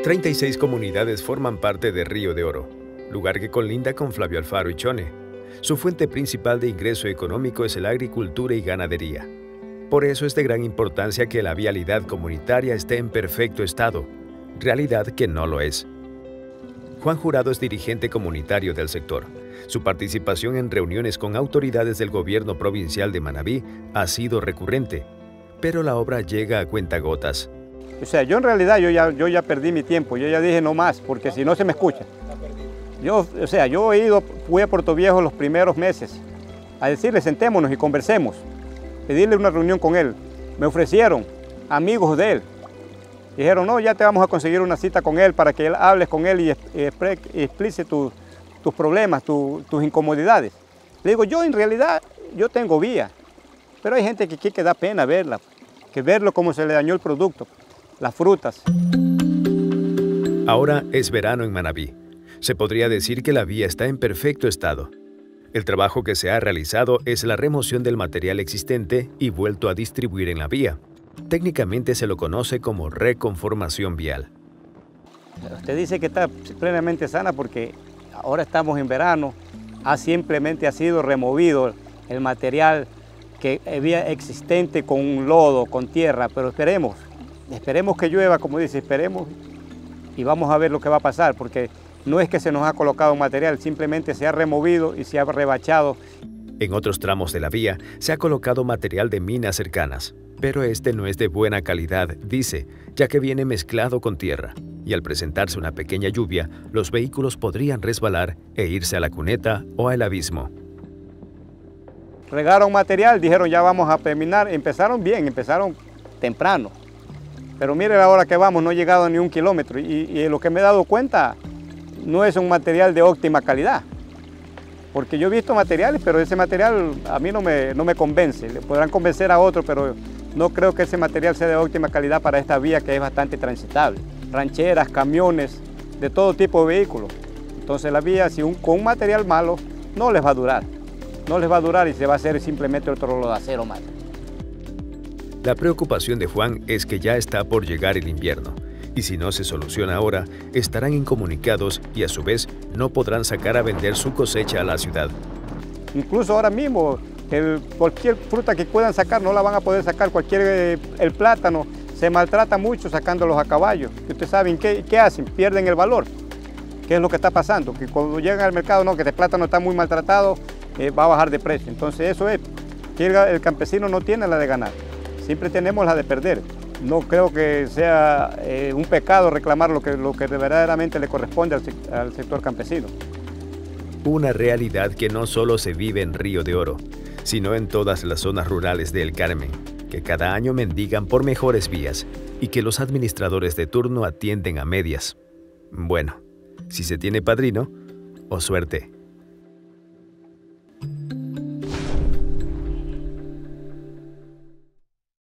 36 comunidades forman parte de Río de Oro, lugar que colinda con Flavio Alfaro y Chone. Su fuente principal de ingreso económico es la agricultura y ganadería. Por eso es de gran importancia que la vialidad comunitaria esté en perfecto estado, realidad que no lo es. Juan Jurado es dirigente comunitario del sector. Su participación en reuniones con autoridades del gobierno provincial de Manabí ha sido recurrente, pero la obra llega a cuentagotas. O sea, yo en realidad yo ya perdí mi tiempo, yo ya dije no más, porque si no se me escucha. Fui a Puerto Viejo los primeros meses a decirle sentémonos y conversemos, pedirle una reunión con él. Me ofrecieron amigos de él. Dijeron, no, ya te vamos a conseguir una cita con él para que él hables con él y explique tus problemas, tus incomodidades. Le digo, yo en realidad, yo tengo vía, pero hay gente que da pena verla, que verlo cómo se le dañó el producto, las frutas. Ahora es verano en Manabí. Se podría decir que la vía está en perfecto estado. El trabajo que se ha realizado es la remoción del material existente y vuelto a distribuir en la vía. Técnicamente se lo conoce como reconformación vial. Usted dice que está plenamente sana porque ahora estamos en verano, simplemente ha sido removido el material que había existente con un lodo, con tierra, pero esperemos que llueva, como dice, esperemos y vamos a ver lo que va a pasar, porque no es que se nos ha colocado material, simplemente se ha removido y se ha rebachado. En otros tramos de la vía se ha colocado material de minas cercanas, pero este no es de buena calidad, dice, ya que viene mezclado con tierra, y al presentarse una pequeña lluvia, los vehículos podrían resbalar e irse a la cuneta o al abismo. Regaron material, dijeron ya vamos a terminar, empezaron bien, empezaron temprano, pero mire la hora que vamos, no he llegado ni 1 kilómetro, y lo que me he dado cuenta no es un material de óptima calidad. Porque yo he visto materiales, pero ese material a mí no me convence. Le podrán convencer a otro, pero no creo que ese material sea de óptima calidad para esta vía que es bastante transitable. Rancheras, camiones, de todo tipo de vehículos. Entonces la vía con un material malo no les va a durar. No les va a durar y se va a hacer simplemente otro rolo de acero más. La preocupación de Juan es que ya está por llegar el invierno. Y si no se soluciona ahora, estarán incomunicados y a su vez no podrán sacar a vender su cosecha a la ciudad. Incluso ahora mismo, cualquier fruta que puedan sacar no la van a poder sacar, el plátano se maltrata mucho sacándolos a caballo. Ustedes saben qué hacen, pierden el valor. ¿Qué es lo que está pasando? Que cuando llegan al mercado, no, que el plátano está muy maltratado, va a bajar de precio. Entonces eso es, que el campesino no tiene la de ganar, siempre tenemos la de perder. No creo que sea un pecado reclamar lo que verdaderamente le corresponde al sector campesino. Una realidad que no solo se vive en Río de Oro, sino en todas las zonas rurales de El Carmen, que cada año mendigan por mejores vías y que los administradores de turno atienden a medias. Bueno, si se tiene padrino, o suerte.